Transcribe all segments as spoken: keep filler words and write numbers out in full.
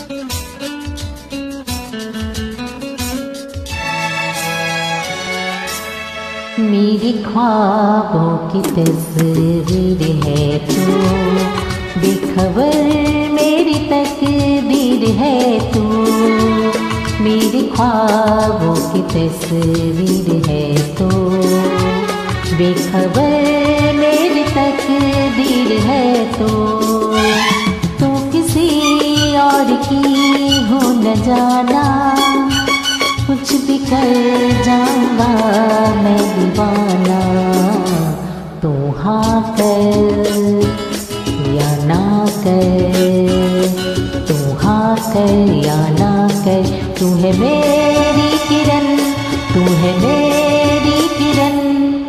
मेरी ख्वाबों की तस्वीर है तू, बेखबर मेरी तकदीर है तू। मेरी ख्वाबों की तस्वीर है तू, बेखबर मेरी तकदीर है तू। तू किसी और की हो न जाना, कुछ भी कर जाऊंगा मैं दीवाना। तू हाँ कर या ना कर, तू हाँ कर या ना कर। तू है मेरी किरण, तू है मेरी किरण।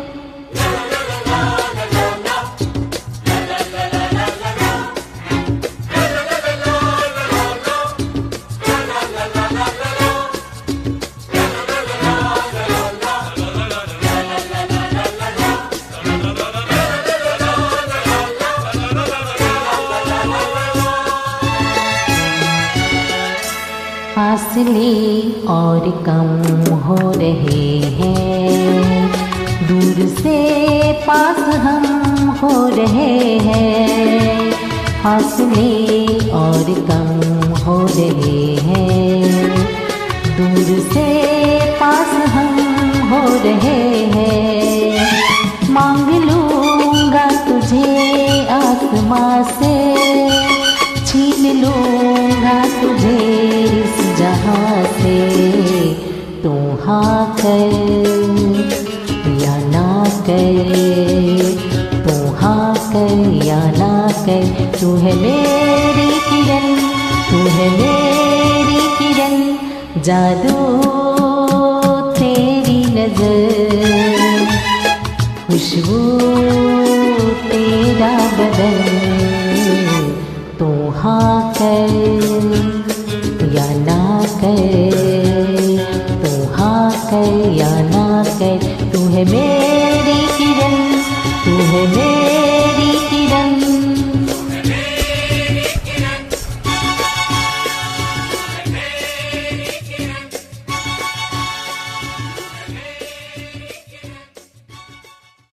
फासले और कम हो रहे हैं, दूर से पास हम हो रहे हैं। फासले और कम हो रहे हैं, दूर से पास हम हो रहे हैं। मांग लूँगा तुझे आसमां से, छीन लूँगा तुझे इस जहाँ से। तू हाँ कर या ना कर, तू हाँ कर या ना कर। तू है मेरी किरण, तू है मेरी किरण। जादू तेरी नजर, खुशबू तेरा बदन। तू हाँ कर या ना कर, तू हाँ कर या ना कर। तू है मेरी किरण, तू है मेरी